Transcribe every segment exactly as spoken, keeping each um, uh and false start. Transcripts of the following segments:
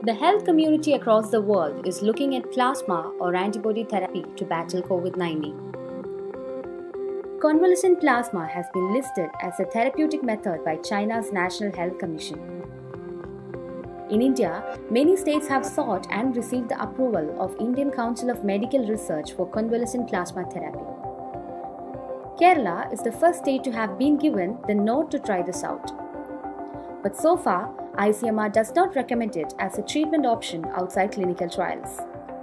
The health community across the world is looking at plasma or antibody therapy to battle COVID nineteen. Convalescent plasma has been listed as a therapeutic method by China's National Health Commission. In India, many states have sought and received the approval of Indian Council of Medical Research for convalescent plasma therapy. Kerala is the first state to have been given the nod to try this out. But so far, I C M R does not recommend it as a treatment option outside clinical trials.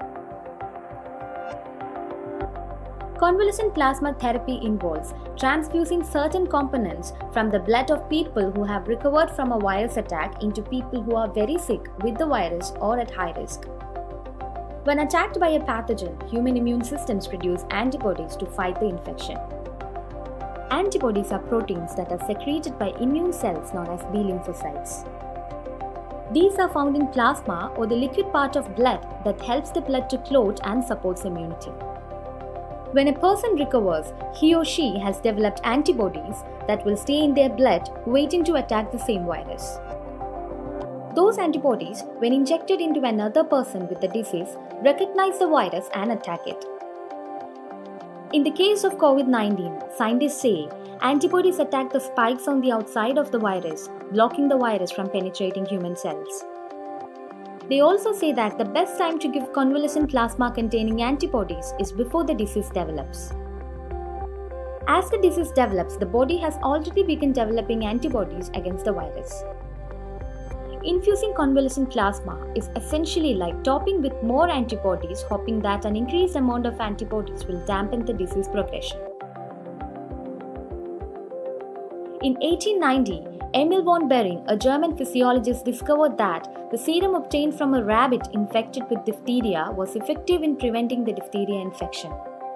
Convalescent plasma therapy involves transfusing certain components from the blood of people who have recovered from a virus attack into people who are very sick with the virus or at high risk. When attacked by a pathogen, human immune systems produce antibodies to fight the infection. Antibodies are proteins that are secreted by immune cells known as B lymphocytes. These are found in plasma or the liquid part of blood that helps the blood to clot and supports immunity. When a person recovers, he or she has developed antibodies that will stay in their blood waiting to attack the same virus. Those antibodies, when injected into another person with the disease, recognize the virus and attack it. In the case of COVID nineteen, scientists say antibodies attack the spikes on the outside of the virus, blocking the virus from penetrating human cells. They also say that the best time to give convalescent plasma containing antibodies is before the disease develops. As the disease develops, the body has already begun developing antibodies against the virus. Infusing convalescent plasma is essentially like topping with more antibodies, hoping that an increased amount of antibodies will dampen the disease progression. In eighteen ninety, Emil von Behring, a German physiologist, discovered that the serum obtained from a rabbit infected with diphtheria was effective in preventing the diphtheria infection.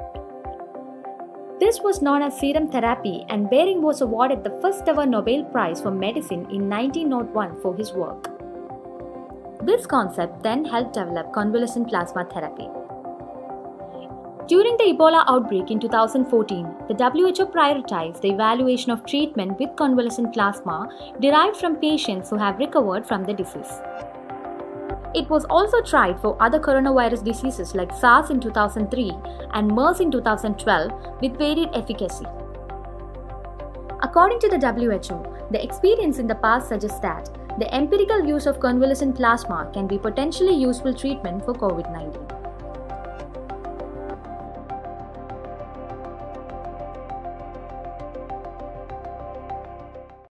This was known as serum therapy, and Behring was awarded the first ever Nobel Prize for Medicine in nineteen oh one for his work. This concept then helped develop convalescent plasma therapy. During the Ebola outbreak in two thousand fourteen, the W H O prioritized the evaluation of treatment with convalescent plasma derived from patients who have recovered from the disease. It was also tried for other coronavirus diseases like SARS in two thousand three and MERS in two thousand twelve with varied efficacy. According to the W H O, the experience in the past suggests that the empirical use of convalescent plasma can be potentially useful treatment for COVID nineteen.